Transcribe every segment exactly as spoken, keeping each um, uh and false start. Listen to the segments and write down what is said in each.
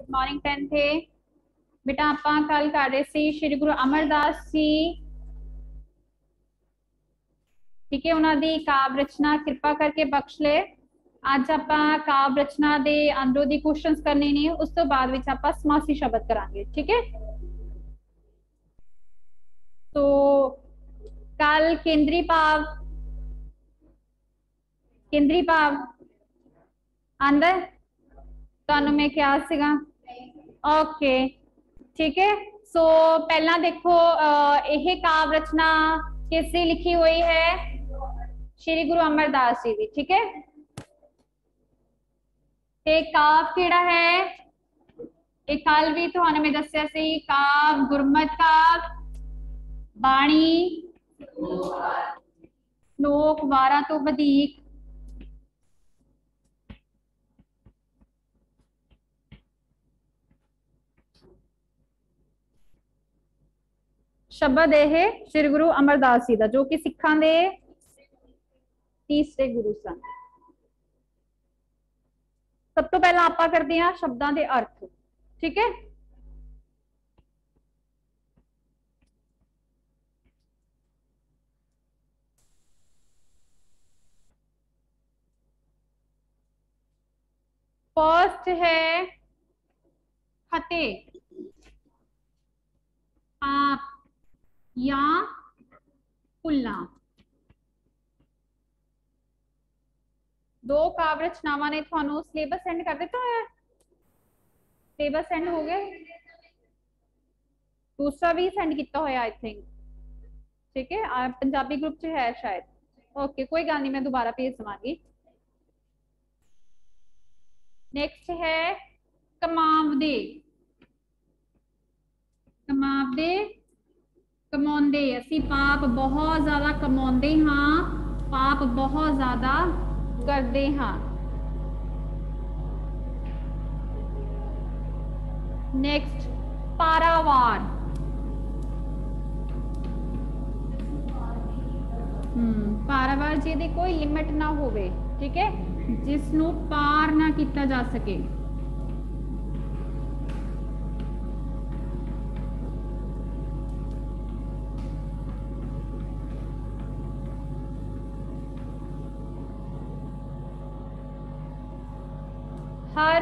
Morning tenth थे बेटा। ਆਪਾਂ ਕੱਲ ਕਰ ਰਹੇ ਸੀ ਸ਼੍ਰੀ ਗੁਰੂ ਅਮਰਦਾਸ ਜੀ, ਠੀਕ ਹੈ, ਉਹਨਾਂ ਦੀ ਕਾਵ ਰਚਨਾ ਕਿਰਪਾ ਕਰਕੇ ਬਖਸ਼ ਲੈ। ਅੱਜ ਆਪਾਂ ਕਾਵ ਰਚਨਾ ਦੇ ਅੰਦਰੋਂ ਦੀ ਕੁਐਸਚਨਸ ਕਰਨੇ ਨੇ, ਉਸ ਤੋਂ ਬਾਅਦ ਵਿੱਚ ਆਪਾਂ ਸਮਾਸੀ ਸ਼ਬਦ ਕਰਾਂਗੇ, ਠੀਕ ਹੈ। तो कल केंद्री भाव केंद्री भाव आंदा ਤੁਹਾਨੂੰ मैं क्या सीगा ओके, ठीक है। सो पहला देखो यह काव रचना किसने लिखी हुई है? श्री गुरु अमरदास जी की, ठीक है। ते काव केड़ा है? एक कल भी तुहानू मैं दस्या सी, काव गुरमत काव, बाणी, लोक वारा तो वधीक, शब्द यह श्री गुरु अमरदास जी का, जो कि सिखां दे तीसरे गुरु सन। सब तो पहला आप करते हैं शब्दों के अर्थ, ठीक है। फर्स्ट है खते, पाप या भुलना। दो काव्य रचनावां ने थानू सिलेबस सेंड कर दिता है, सिलेबस सेंड हो गया, दूसरा भी सेंड किया होया आई थिंक, ठीक है, पंजाबी ग्रुप च है शायद। ओके, कोई गल नहीं, मैं दोबारा भेज देवांगी। नेक्स्ट है कमावदे, कमावदे कमाउंदे, असी पाप बहुत ज्यादा कमाउंदे हाँ, पाप बहुत ज्यादा करते हाँ। नेक्स्ट पारावार, हम्म पारावार जिहदी कोई लिमिट ना होवे, ठीक है, जिसनू पार ना किया जा सके। हर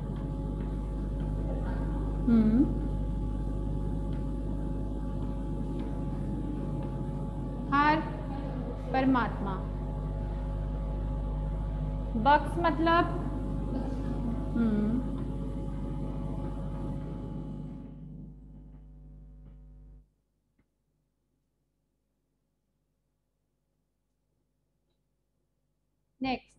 हम्म हर परमात्मा, बख्श मतलब हम्म नेक्स्ट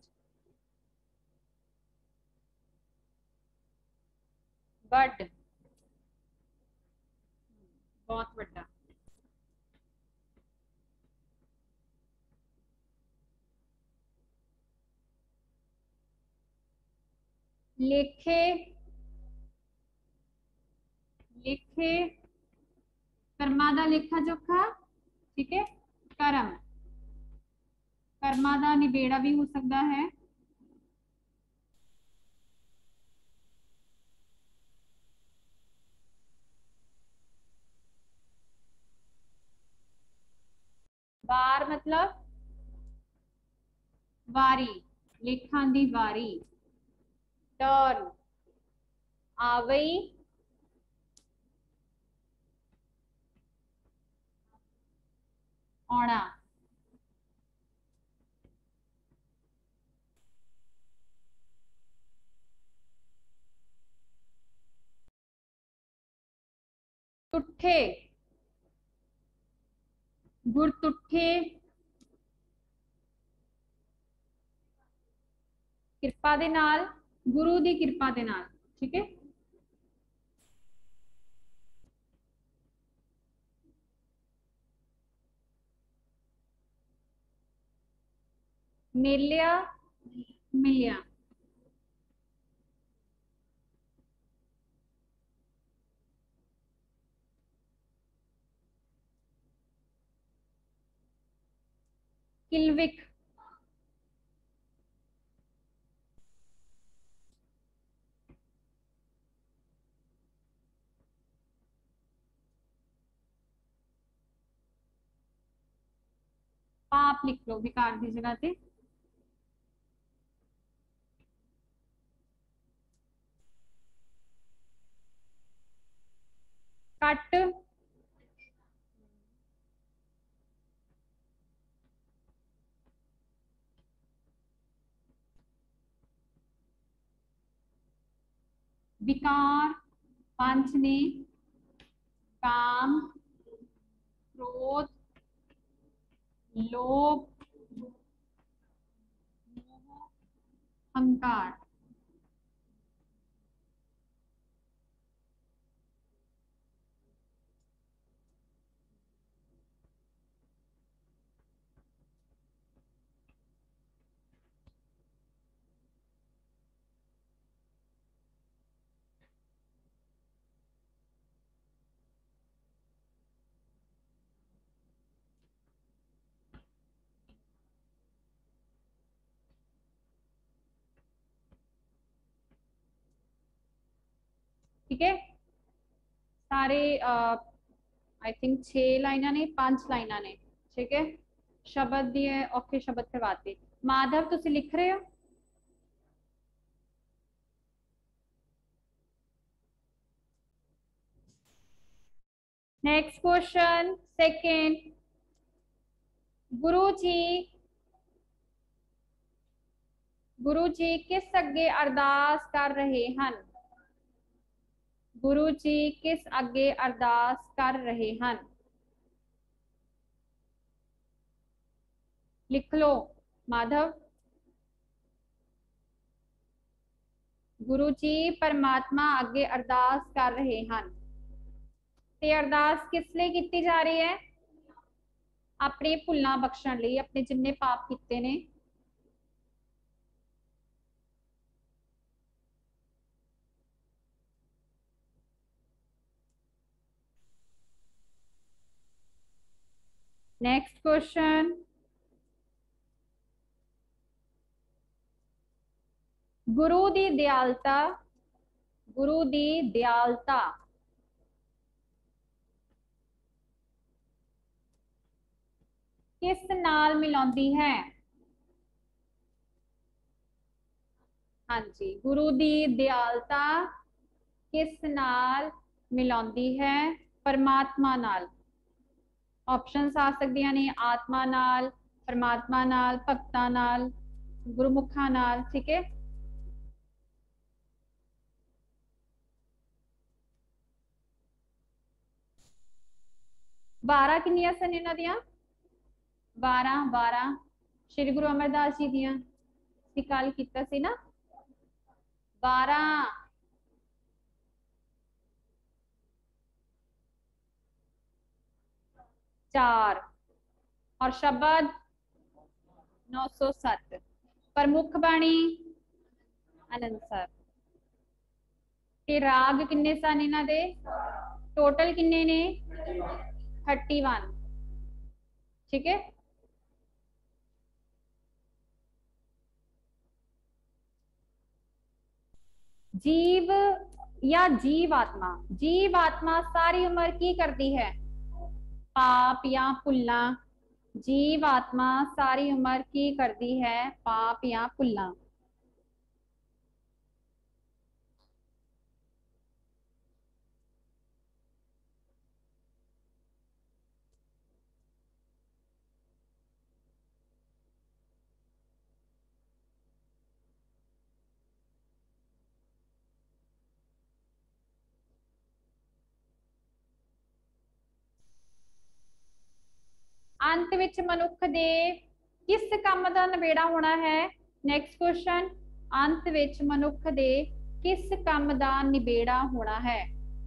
बड, बहुत बड़ा। लेखे, लेखे कर्मा दा लेखा जोखा, ठीक है, कर्म, कर्मा दा निबेड़ा भी हो सकता है। वार मतलब वारी, लेखां दी वारी। टर्न आवई, आना। तुठे, गुर तुठे किरपा दे नाल, गुरु दी किरपा दे नाल, ठीक है। मिलिया, मिलिया। किलविक, पाप लिख लो विकार की जगह पे। कट विकार पंच ने काम, क्रोध, लोभ, मोह, अहंकार। ठीक है, सारे आई थिंक छे लाइना ने पांच लाइना ने। ठीक है, शब्द दिए औखे शब्द करवाते। माधव तुसी लिख रहे हो? नेक्स्ट क्वेश्चन सेकेंड, गुरु जी गुरु जी किस अगे अरदास कर रहे हैं? गुरु जी किस अगे अरदास कर रहे हैं? लिख लो माधव। गुरु जी परमात्मा अगे अरदास कर रहे हैं ते अरदास किस लिए की जा रही है? अपने भुलना बख्शण लिए, अपने जिन्ने पाप किए ने। नेक्स्ट क्वेश्चन, गुरु दी दयालता गुरु दी दयालता किस नाल मिलाउंदी है? हाँ जी, गुरु दी दयालता किस नाल मिलाउंदी है? परमात्मा नाल। ऑप्शंस आ सकदियां ने आत्मा नाल, परमात्मा नाल, भक्तां नाल, गुरुमुखा नाल। ठीक है, बारह किन्नियां सन इन्हां दियां? बारह बारह श्री गुरु अमरदास जी दियां कल कीता सी ना, बारह। चार और शब्द नौ सौ सत्त। प्रमुख बाणी आनंद साहब। ते राग किन्ने सन इन्हां दे? टोटल किन्ने ने? Thirty one. ठीक है, जीव या जीवात्मा, जीवात्मा सारी उम्र की करती है? पाप या भुलना? जीवात्मा सारी उम्र की करती है? पाप या भुलना? अंत विच मनुख दे किस काम का नबेड़ा होना है? नेक्स्ट क्वेश्चन, अंत विच मनुख दे किस काम का निबेड़ा होना है?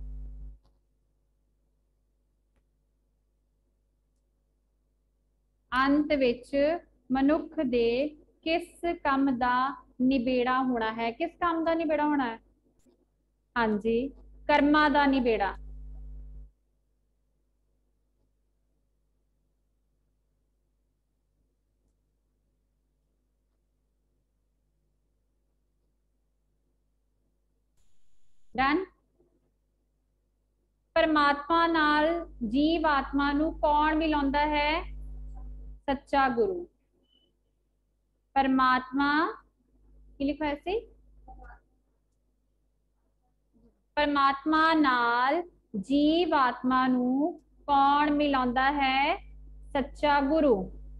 अंत विच मनुख दे किस काम का निबेड़ा होना है? किस काम का निबेड़ा होना है? हाँ जी, कर्मा का निबेड़ा। डन। परमात्मा नाल जीव आत्मा नू कौन मिलाउंदा है? सच्चा गुरु। परमात्मा की लिखो ऐसे, परमात्मा नाल जीव आत्मा नू कौन मिलाਉਂਦਾ है? सच्चा गुरु।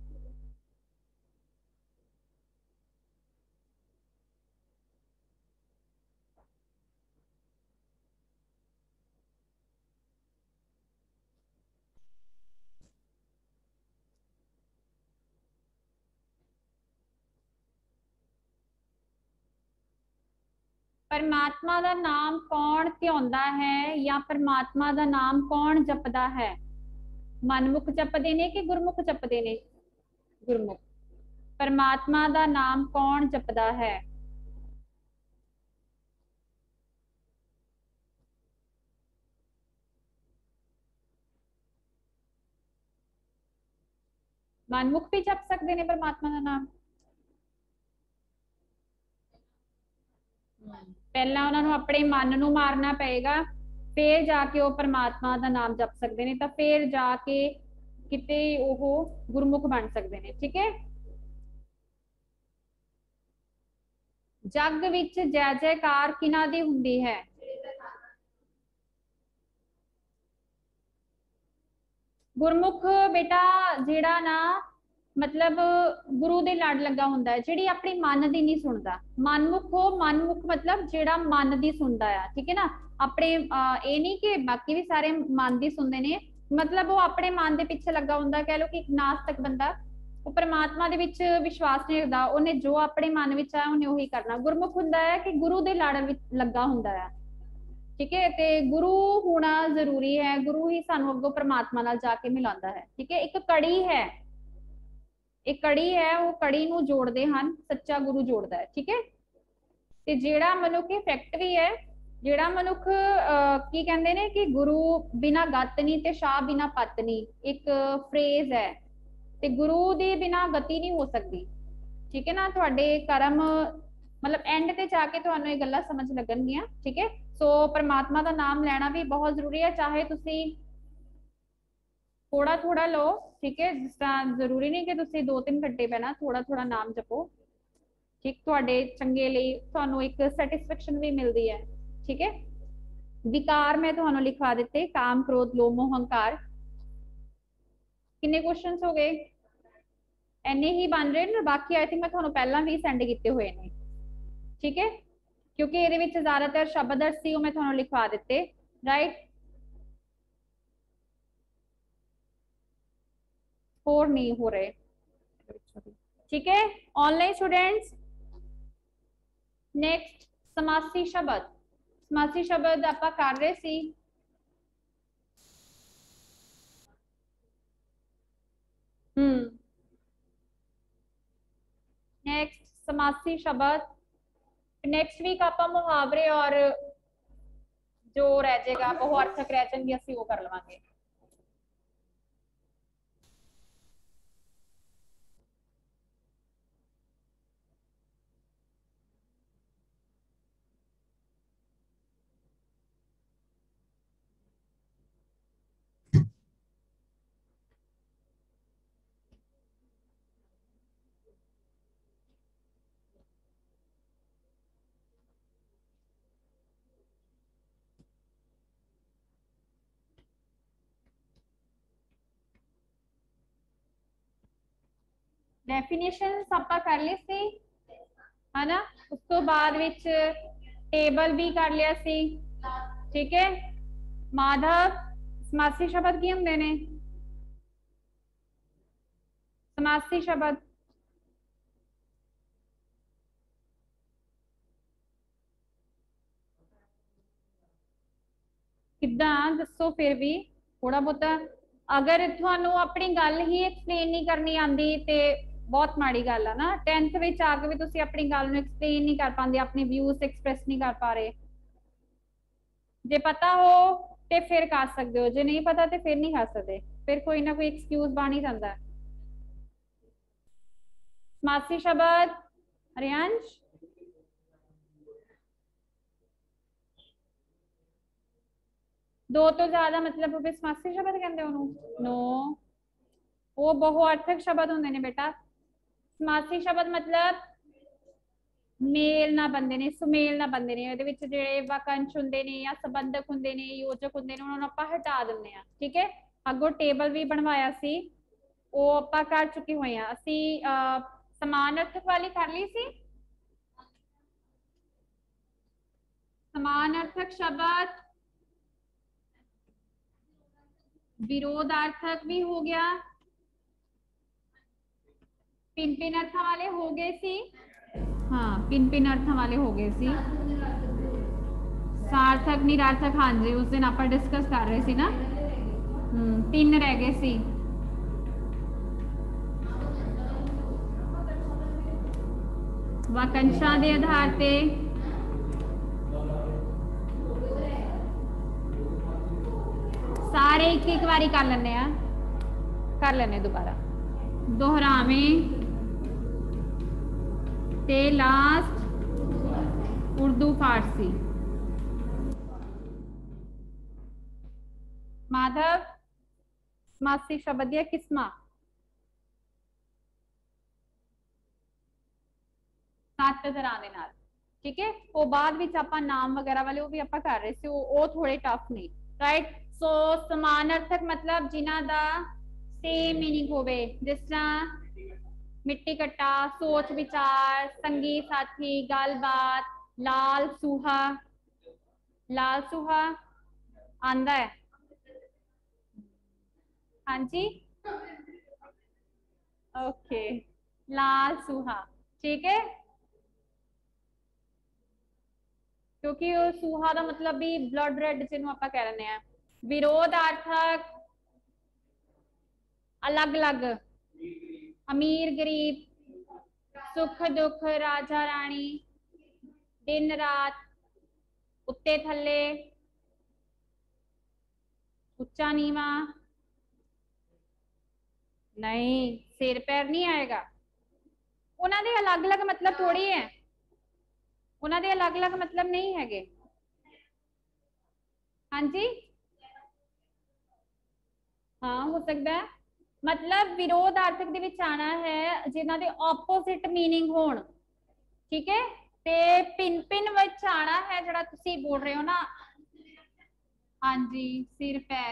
परमात्मा का नाम कौन ध्याਉਂਦਾ है या परमात्मा का नाम कौन जपदा है? मनमुख जपदे ने कि गुरमुख जपदे ने? गुरमुख। परमात्मा का नाम कौन जपदा है? मनमुख भी जप सकते हैं परमात्मा का नाम। पहला उन्होंने अपने मन नू मारना पएगा, फिर जाके वो परमात्मा का नाम जप सकते हैं, तो फिर जाके किते वो गुरमुख बन सकते हैं। ठीक है। जग विच जय जयकार किना दी हुंदी है? गुरमुख बेटा जेड़ा ना मतलब गुरु दे लड़ लगा हुंदा है, जेड़ी अपनी मन दी नहीं सुनदा। मनमुख हो, मनमुख मतलब जेड़ा मन दी सुनदा है। ठीक है ना। अपने ये नहीं कि बाकी भी सारे मन दी सुनते ने, मतलब वो अपने मन दे पिछे लगा हुंदा। कह लो कि नास्तिक बंदा वो परमात्मा दे विच विश्वास नहीं रखदा, उन्हें जो अपने मन विच आया उन्हें वही करना। गुरमुख हुंदा है कि गुरु दे लड़ विच लगा हुंदा है। ठीक है। ते गुरु होना जरूरी है, गुरु ही सानू अगों परमात्मा नाल जाके मिलांदा है। ठीक है। एक कड़ी है, एक कड़ी है, वो कड़ी नू जोड़ते हैं, सच्चा गुरु जोड़ता है। ठीक है। ते जेड़ा मनुख फैक्ट भी है, जेड़ा मनुख की कहते ने कि गुरु बिना गत नहीं ते शाह बिना पत नहीं, एक फ्रेज है। ते गुरु दे बिना गति नहीं हो सकती। ठीक है ना। थोड़े कर्म मतलब एंड ते जाके तुहानू ये गल्लां समझ लगणगियां। ठीक है। सो परमात्मा का नाम लेना भी बहुत जरूरी है, चाहे तुसी थोड़ा थोड़ा लो। ठीक है। जिस तरह जरूरी नहीं कि तुसी दो तीन घंटे पैना, थोड़ा थोड़ा नाम जपो। ठीक, तुहाडे चंगे लई तुहानू एक सैटिस्फैक्शन भी मिलती है। ठीक है। विकार मैं तुहानू लिखवा दिते, काम क्रोध लोभ मोह अहंकार। कितने क्वेश्चंस हो गए? इन्ने ही बन रहे ना, बाकी आई थिंक मैं तुहानू पहला भी सेंड किए हुए ने। ठीक है। क्योंकि ये ज्यादातर शब्द अर्थ सी मैं तुहानू लिखवा दिते। राइट। फोर नहीं हो रहे। ठीक है। ऑनलाइन स्टूडेंट्स, नेक्स्ट समासी शब्द। समासी शब्द आप कर रहे सी। हम्म नेक्स्ट समासी शब्द। नेक्स्ट वीक आप मुहावरे और जो रह जाएगा बहुअर्थक रह जाएंगे, असं वो कर लवांगे। डेफिनेशन आप कर ली सी, है ना। उस तो बाद विच टेबल भी कर लिया सी। ठीक है। माधव, समासी शब्द की होंगे ने? समासी शब्द किदा दसो फिर भी थोड़ा बहुत। अगर थानू अपनी गल ही एक्सप्लेन नहीं करनी आती तो बहुत माड़ी गल है ना। टेंथ में आके भी तुम अपनी गल एक्सप्लेन नहीं कर पाते, अपने व्यूज एक्सप्रैस नहीं कर पा रहे। जे पता हो तो फिर कर सकते हो, जे नहीं पता तो फिर नहीं कर सकते, फिर कोई ना कोई एक्सक्यूज बन ही जाता है। समासी शब्द हरियांश, दो तो ज्यादा मतलब समासी शब्द कहते हो नो। वो बहुअर्थक शब्द होंगे ने बेटा। समासी शब्द मतलब मेल ना बनते ने, सुमेल ना बनते ने, ਇਹਦੇ ਵਿੱਚ ਜਿਹੜੇ ਵਾਕੰਸ਼ ਹੁੰਦੇ ਨੇ ਜਾਂ ਸੰਬੰਧਕ ਹੁੰਦੇ ਨੇ, ਯੋਜਕ ਹੁੰਦੇ ਨੇ, ਉਹਨਾਂ ਨੂੰ ਆਪਾਂ ਹਟਾ ਦਿੰਦੇ ਆ। ਠੀਕ ਹੈ, ਅੱਗੋਂ ਟੇਬਲ ਵੀ ਬਣਵਾਇਆ ਸੀ, ਉਹ ਆਪਾਂ ਕਰ ਚੁੱਕੇ ਹੋਏ ਆ ਅਸੀਂ। ਸਮਾਨ ਅਰਥਕ ਵਾਲੀ ਕਰ ਲਈ ਸੀ। समान अर्थक शब्द, विरोधार्थक भी हो गया, पिन पिन अर्थ वाले हो गए सी। हाँ, पिन पिन अर्थ वाले हो गए सी। सार्थक निरार्थक, हाँ जी, उस दिन आप डिस्कस कर रहे सी ना। हम्म, तीन रह गए सी। वाकंशां दे आधार ते सारे एक एक बारी कर लेने आ, कर लेने दोबारा दोहरावें ते लास्ट उर्दू फारसी। माधव, समासी शब्द या किस्मा सत्त तरह दे नाल। ठीक है, वो बाद विच आपां नाम वगैरह वाले वो भी आपां कर रहे सी, वो थोड़े टफ नहीं। राइट, सो समान अर्थक मतलब जिन्हां दा सेम मीनिंग होवे, जिस तरह मिट्टी कट्टा, सोच विचार, संगी साथी, गलबात, लाल सूहा। लाल सूहा आंदा है? हाँ जी, ओके, लाल सूहा। ठीक है, क्योंकि सूहा का मतलब भी ब्लड रेड जिन्होंने आप कह रहे हैं। विरोधार्थक अलग अलग, अमीर गरीब, सुख दुख, राजा रानी, दिन रात, उत्ते थले, उच्चा नीवा, नहीं सिर पैर नहीं आएगा। उन्होंने अलग अलग मतलब थोड़ी है, उन्होंने अलग अलग मतलब नहीं है। हाँ जी, हाँ हो सकता है, मतलब विरोधार्थक दे विच आना है जिन्हां दे ऑपोजिट मीनिंग होण। ठीक है, ते पिन पिन विच आना है जिहड़ा तुसीं बोल रहे हो ना। हाँ जी, सिर पैर,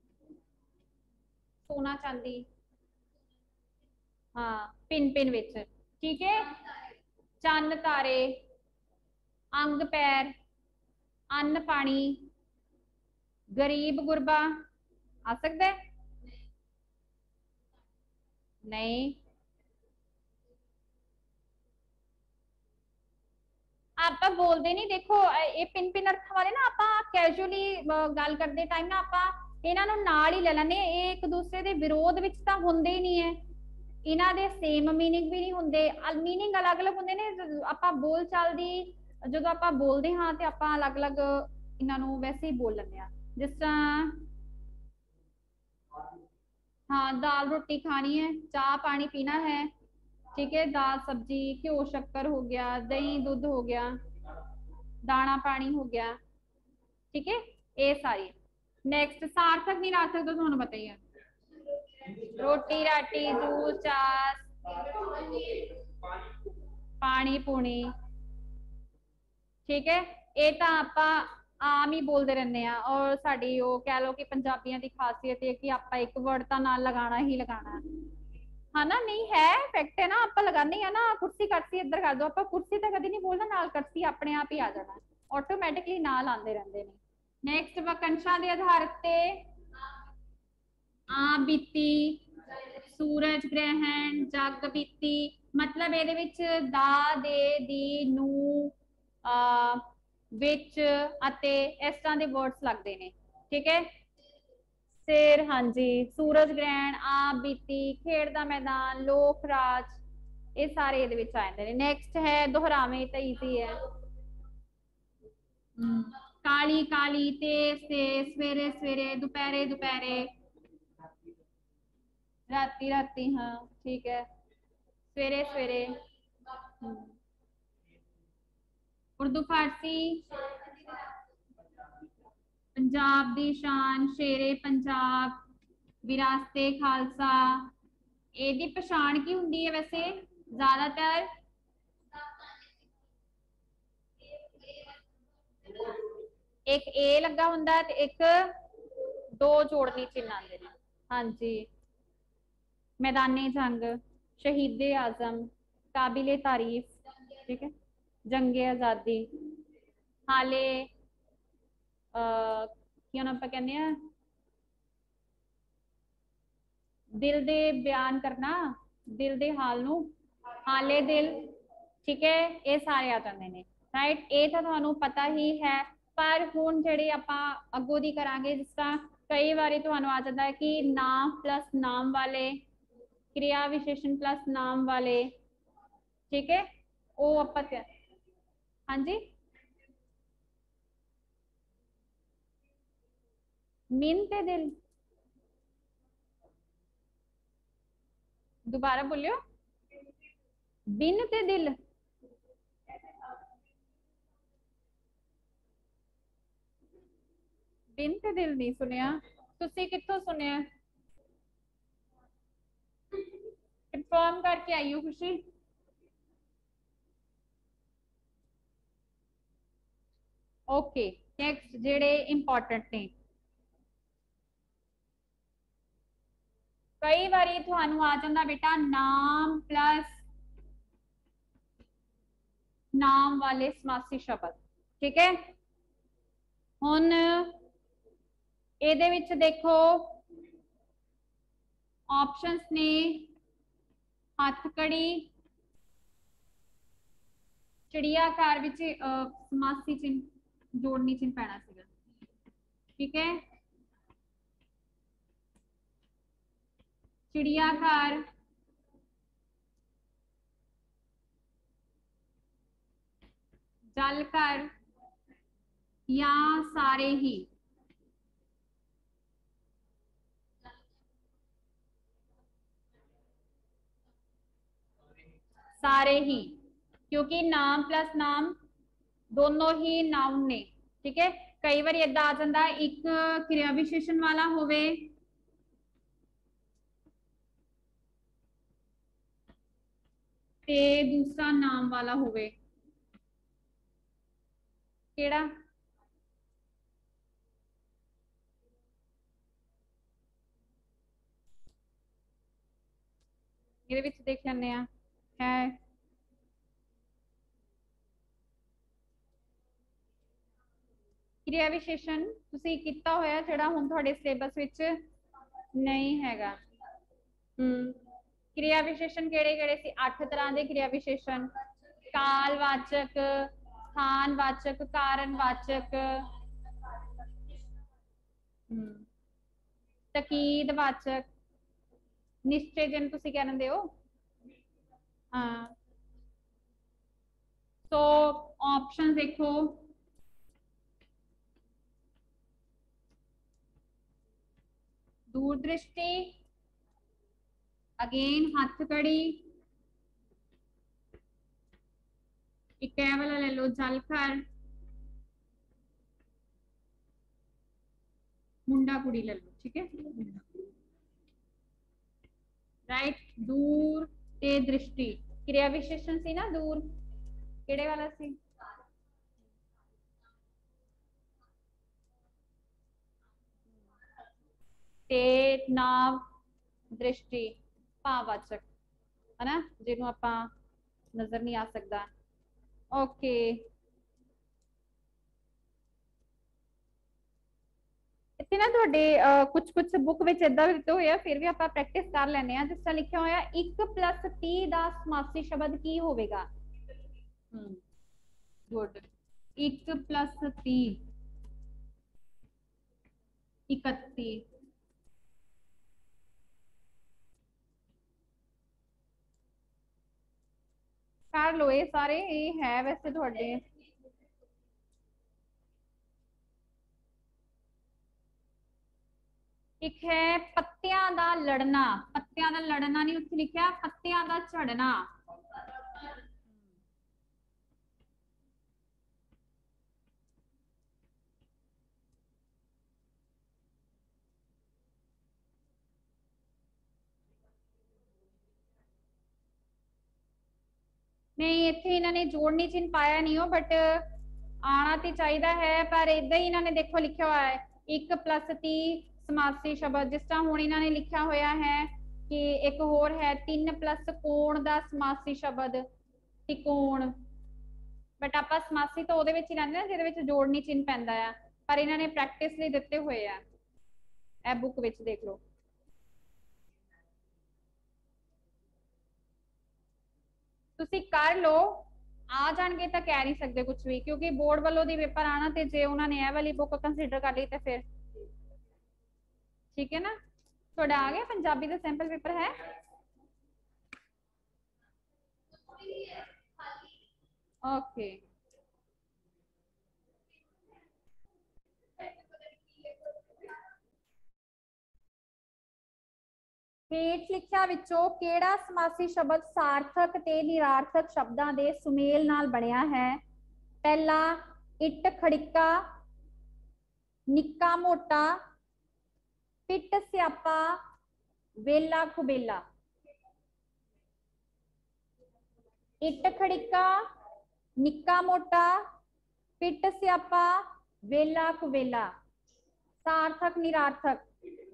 सोना चांदी, हाँ पिन पिन विच। ठीक है, चन्न तारे, अंग पैर, अन्न पानी, गरीब गुरबा आ सकता है? नहीं, आप बोलते नहीं। देखो ये पिन पिन अर्थ वाले ना आप कैजुअली गल करते टाइम ना आप इन्हां नूं नाल ही ले लैंदे, एक दूसरे के विरोध विच तां हुंदे ही नहीं है, इन्हां दे सेम मीनिंग भी नहीं हुंदे, मीनिंग अलग अलग हुंदे ने। आपां बोल चाल दी जदों आपां बोलदे हां ते आपां अलग अलग इन्हां नूं वैसे ही बोल लैंदे आ। जिस तरह हाँ, दाल रोटी खानी है, चाह पानी पीना है। ठीक है, दाल सब्जी, घ्यो शक्कर हो गया, दही दूध हो गया, दाना पानी हो गया। ठीक है, ये सारी। नेक्स्ट सार्थक निरार्थक तो तुहानू पता ही है, रोटी राटी, दूध चास, पानी पूनी। ठीक है, ये तो आप आम ही बोलते रहने हैं, और साड़ी वो कह लो कि पंजाबियों की खासियत है कि आप एक वर्ड तो नाल लगाना ही लगाना है ना। नहीं है, फैक्ट है ना, आप लगाने हैं ना। कुर्सी करसी इधर कर दो, आप कुर्सी तो कभी नहीं बोलना, नाल करसी अपने आप ही आ जाना, ऑटोमैटिकली नाल आते रहते हैं। नेक्स्ट वाकंशां दे आधार ते आ बीती, सूरज ग्रहण, जग बीती, मतलब ये दा दे दी नू आ, विच अते इस तरह के वर्ड्स लगते हैं। ठीक है, सिर, हाँ जी, सूरज ग्रहण, आ बीती, खेड दा मैदान, लोक राज, ये सारे ये आ जाते हैं। नेक्स्ट है दोहरावे, तो ईजी है। काली काली, तेज तेज, सवेरे सवेरे, दोपहरे दोपहरे, राती राती, हाँ ठीक है, सवेरे सवेरे। उर्दू फारसी, पंजाब दी शान, शेरे पंजाब, विरासते खालसा, ਇਹਦੀ ਪਛਾਣ ਕੀ ਹੁੰਦੀ ਹੈ ਵੈਸੇ ਜ਼ਿਆਦਾਤਰ? एक ए लगा हुंदा ते एक दो जोड़नी चिन्ह आंदे ने। हाँ जी, मैदानी जंग, शहीदे आजम, काबिले तारीफ, ठीक है, जंगे आजादी, हाले की आप कहने दिल दे बयान करना, दिल दे हाल नू, हाले दिल, ठीक है, ये सारे आ जाते हैं। राइट, ये तो थानू पता ही है, पर हुण जिहड़े आपां अगों दी करांगे, जिस तरह कई बारी तुहानू आ जाता है कि नाम प्लस नाम वाले, क्रिया विशेषण प्लस नाम वाले, ठीक है, वो आपां हाँ जी, मीन ते दिल, दोबारा बोलियो, बिन ते दिल, बिन ते दिल नहीं सुनिया, तुसी कित्थों सुनिया? कंफर्म करके आई हो खुशी? ओके, नेक्स्ट जेड़े इंपॉर्टेंट ने, कई बारी थानू आ जाता बेटा नाम प्लस नाम वाले समासी शब्द, ठीक है। हुण इहदे विच देखो ऑप्शंस ने हथकड़ी, चिड़ियाघर विच समासी चिन्ह जोड़नी चिन्ह पैना सीगा, ठीक है, चिड़ियाघर, जलकर या सारे ही, सारे ही, क्योंकि नाम प्लस नाम दोनों ही नाउन ने, ठीक है। कई बार इदा आ जाता एक क्रिया विशेषण वाला होवे ते दूसरा नाम वाला होवे, केड़ा? ये विच देख लेने है क्रिया विशेषण तुसी किता होया जिहड़ा हुण तुहाडे सिलेबस विच नहीं हैगा। हम्म, क्रिया विशेषण केड़े केड़े सी? अठ तरह के क्रिया विशेषण, कालवाचक, स्थानवाचक, कारणवाचक, तकीदवाचक, निश्चय जिन तुसी कह रहे हो। हाँ, तो ऑप्शन देखो, दूरदृष्टि, अगेन हथकड़ी, एक वाला ले लो जलकर, मुंडा कुड़ी ले लो, ठीक है, राइट। दूर ते दृष्टि क्रिया विशेषण सी ना, दूर केड़े वाला सी? ते नाव दृष्टि भाववाचक है ना, जिन्हों आपां नजर नहीं आ सकता। ओके, इतने ना तुहाडे कुछ कुछ बुक विच इदां दिते होए आ, फिर भी आपां प्रैक्टिस कर लैने आ। जिस तरह लिखिया होया एक प्लस तीह दा समासी शब्द की होवेगा? हम्म, गुड, एक प्लस तीह इकत्ती, कर लो ये सारे, ये है वैसे तुहाडे। एक है पत्तियां दा लड़ना, पत्तियां दा लड़ना नहीं उत्थे लिखा, पत्तियां दा झड़ना, नहीं इत्थे इन्होंने जोड़नी चिन्ह पाया नहीं हो, बट आना तो चाहिए है, पर इदा ही इन्होंने देखो लिखा हुआ है एक प्लस ती समासी शब्द, जिस तरह हुण इन्होंने लिखा होया है कि एक होर है तीन प्लस कोण का समासी शब्द त्रिकोण, बट आप समासी तो वो ही लैंदे ना जिहदे विच जोड़नी चिन्ह पैंदा है, पर इन्होंने प्रैक्टिस लिए दिते हुए आ, ए बुक विच देख लो। तुसी कर लो, आ जाएंगे तो कह नहीं सकते कुछ भी, क्योंकि बोर्ड वालों दी पेपर आना, तो जे उन्होंने यह वाली बुक कंसीडर कर ली तो फिर ठीक है ना। थोड़ा आ गया पंजाबी का सैंपल पेपर है। ओके हेठ लिखिया विचों केड़ा समासी शब्द सार्थक ते निरार्थक शब्दां दे सुमेल नाल बनिया है। पहला इट खड़िका, निक्का मोटा, पिट स्यापा, वेला कुबेला। इट खड़िका, निक्का मोटा, पिट स्यापा, वेला कुबेला। सार्थक निरार्थक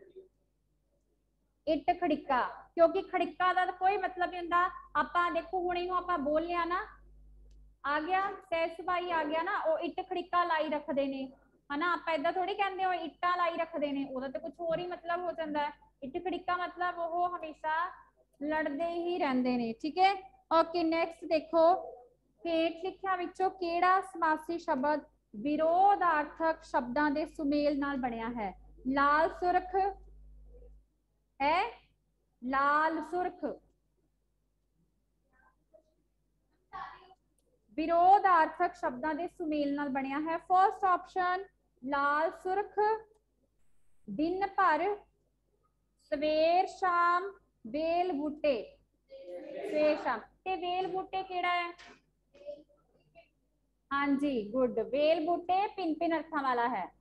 इट खड़िका, क्योंकि खड़िका का कोई मतलब नहीं होंदा। आपां देखो हुणे नूं आपां बोल लिया ना, आ गया सैर सफाई आ गया ना, वो इट खड़िका लाई रखते ने, है ना। आप इदा थोड़ी कहते हो इट्टा लाई रखते ने, वो तो कुछ होर ही मतलब हो जाता है। इट खड़िका मतलब वो हमेशा लड़ते ही रहते ने, ठीक है। ओके नेक्स्ट देखो, हेठ लिखिया विचों केड़ा समासी शब्द विरोधार्थक शब्दां दे सुमेल नाल बनिया है। लाल सुरख है, लाल सुरख विरोधार्थक शब्दां दे सुमेल नाल बनिया है। फर्स्ट ऑप्शन लाल सुरख, दिन भर, सवेर शाम, वेल बूटे। सवेर शाम ते वेल बूटे केड़ा है? हाँ जी गुड, वेल बूटे भिन्न भिन्न अर्थां वाला है।